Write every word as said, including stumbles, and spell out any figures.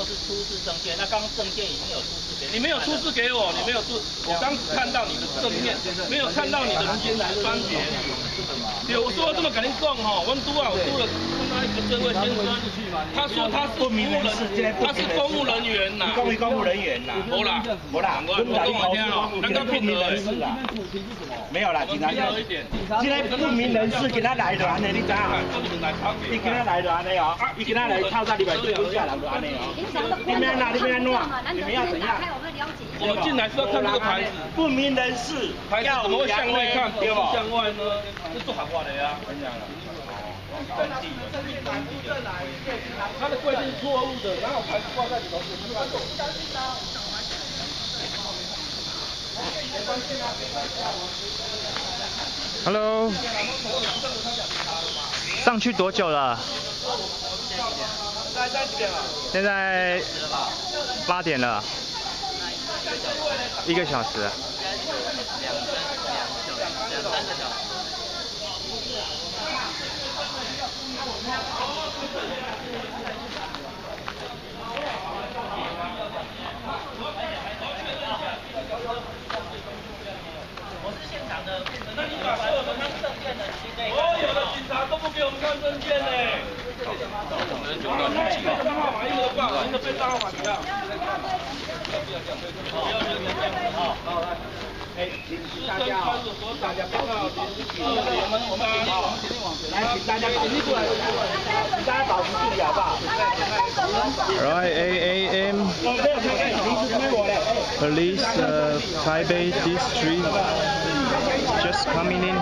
是出示证件，那刚刚证件已经有出示给你， 你没有出示给我，你没有出，我刚只看到你的正面，没有看到你的金牌专辑。对，我说这么跟你讲哈，我拄啊有拄了碰到一个这位先生，他说他是服务人，他是公务人员呐， 公务公务人员呐， 无啦， 无啦， 我我跟我听哦，难道骗人是啦？没有啦，警察有一点， 现在不明人士跟他来就安尼，你知影？伊跟他来就安尼哦，伊跟他来套在里面对不下人就安尼哦。你们哪？你们要弄？你们要怎样？ 我们进来是要看这个牌子， 不明人士牌子怎么会向内看，不向外呢？这做行话的呀，跟你讲了。他的规定是错误的，然后牌子挂在里头是不相信的。 Hello， 上去多久了？现在八点了，一个小时。两三个小时。 我是现场的，那你把所有的证件的所有的警察都不给我们看证件呢。那一个账号码一个挂，一个被账号码一样。 哎，请大家哦，大家不要我们我们来，请大家保持住来，请大家保持距离好不好 Right, eight A M Police uh, Taipei District just coming in.